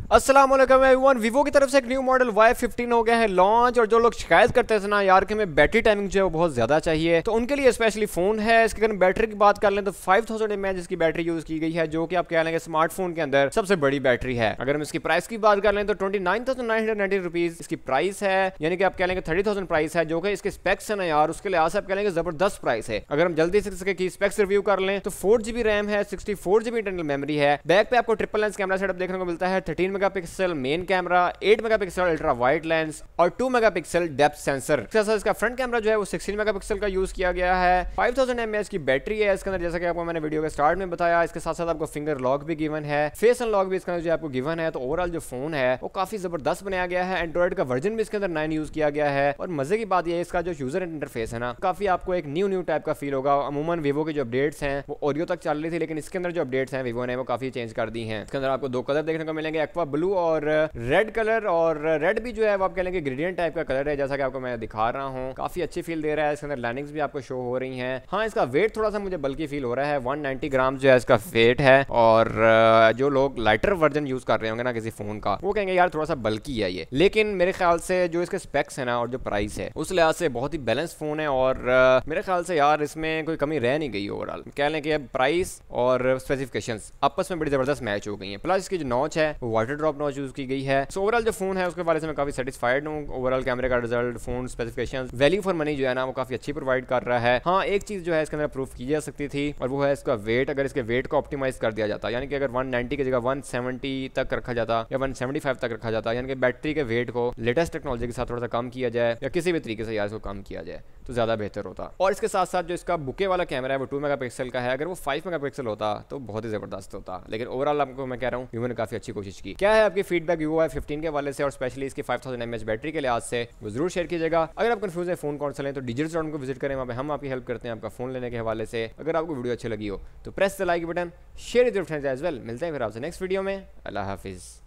अस्सलाम वालेकुम everyone. Vivo की तरफ से एक न्यू मॉडल Y15 हो गया है लॉन्च। और जो लोग शिकायत करते थे ना यार कि हमें बैटरी टाइमिंग जो है वो बहुत ज्यादा चाहिए, तो उनके लिए स्पेशली फोन है। इसके अगर बैटरी की बात कर लें तो 5000 mAh इसकी बैटरी यूज की गई है, जो कि आप कह लेंगे स्मार्टफोन के अंदर सबसे बड़ी बैटरी है। अगर हम इसकी प्राइस की बात कर लें तो 29,990 रुपीज इसकी प्राइस है, यानी कि आप कह लेंगे 30,000 प्राइस है। जो कि इसके स्पेक्स है ना यार, उसके लिहाज से आप कह लेंगे जबरदस्त प्राइस है। अगर हम जल्दी से इसके स्पेक्स रिव्यू कर लें तो 4GB रैम है, 64GB इंटरनल मेमोरी है। बैक पे आपको ट्रिपल लेंस कैमरा सेटअप देखने को मिलता है, 13 megapixel main camera, 8 megapixel ultra wide lens और 2 मेगापिक्सल डेप्थ सेंसर। इसका फ्रंट कैमरा जो है वो 16 मेगापिक्सल का यूज किया गया है। 5000 mAh की बैटरी है इसके अंदर, जैसा कि आपको मैंने वीडियो के स्टार्ट में बताया। इसके साथ साथ आपको फिंगर लॉक भी गिवन है, फेस अनलॉक भी इसके अंदर जो आपको गिवन है। तो ओवरऑल जो फोन है वो काफी जबरदस्त बनाया गया है। एंड्रॉइड का वर्जन भी इसके अंदर 9 यूज किया गया है। और मजे की बात यह है इसका जो यूजर इंटरफेस है ना, काफी आपको एक न्यू टाइप का फील होगा। अमूमन वीवो की जो अपडेट्स हैं वो ओरियो तक चल रही थी, लेकिन इसके अंदर जो अपडेट्स हैं वीवो ने वो काफी चेंज कर दी हैं। इसके अंदर आपको दो कलर देखने को मिलेंगे, एक्वा ब्लू और रेड कलर। और रेड भी जो है वो आप कह लेंगे ग्रेडियंट टाइप का कलर है, जैसा कि आपको मैं दिखा रहा हूँ। काफी अच्छी फील दे रहा है। इसके अंदर लाइनिंग्स भी आपको शो हो रही हैं। हाँ, इसका वेट थोड़ा सा मुझे बल्कि फील हो रहा है, 190 ग्राम जो है इसका वेट है। और जो लोग लाइटर वर्जन यूज कर रहे होंगे ना किसी फोन का, वो कहेंगे यार थोड़ा सा बल्कि है ये। लेकिन मेरे ख्याल से जो इसके स्पेक्स है ना और जो प्राइस है उस लिहाज से बहुत ही बैलेंस फोन है। और मेरे ख्याल से यार इसमें कोई कमी रह नहीं गई। ओवरऑल कह लें कि प्राइस और स्पेसिफिकेशंस आपस में बड़ी जबरदस्त मैच हो गई हैं। प्लस इसकी जो नॉच है वो वाटर ड्रॉप नॉच यूज की गई है। सो ओवरऑल जो फोन है उसके बारे में काफी सेटिस्फाइड हूँ। ओवरऑल कैमरे का रिजल्ट, phone specifications, value for money जो है ना वो काफी अच्छी प्रोवाइड कर रहा है। हाँ, एक चीज जो है इसके अंदर प्रूफ की जा सकती थी और वो है इसका वेट। अगर इसके वेट को ऑप्टिमाइज कर दिया जाता, यानी कि अगर 190 की जगह 170 तक रखा जाता या 175 तक रखा जाता, यानी कि बैटरी के वेट को लेटेस्ट टेक्नोलॉजी के साथ थोड़ा सा कम किया जाए या किसी भी तरीके से यार इसको कम किया जाए तो ज्यादा बेहतर होता। और इसके साथ साथ जो इसका बुके वाला कैमरा है वो 2 मेगापिक्सल का है। अगर वो 5 मेगापिक्सल होता तो बहुत ही जबरदस्त होता। लेकिन ओवरऑल आपको मैं कह रहा हूँ वीवो ने काफी अच्छी कोशिश की। क्या है आपकी फीडबैक वीवो Y15 के वाले से और स्पेशली इसकी 5000 mAh बैटरी के लिहाज से, वो जरूर शेयर कीजिएगा। अगर आप कंफ्यूज है फोन कौन सा लें तो डिजिटल को विजिट करें, वहाँ पे हम आपकी हेल्प करते हैं आपका फोन लेने के हवाले से। अगर आपको वीडियो अच्छी लगी हो तो press the like button, share with your friends as well. मिलते हैं फिर आपसे नेक्स्ट वीडियो में। अल्लाह हाफिज़।